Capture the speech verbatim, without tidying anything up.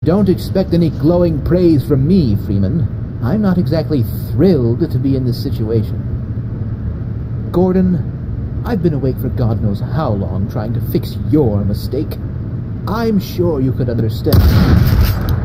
Don't expect any glowing praise from me, Freeman. I'm not exactly thrilled to be in this situation. Gordon, I've been awake for God knows how long trying to fix your mistake. I'm sure you could understand.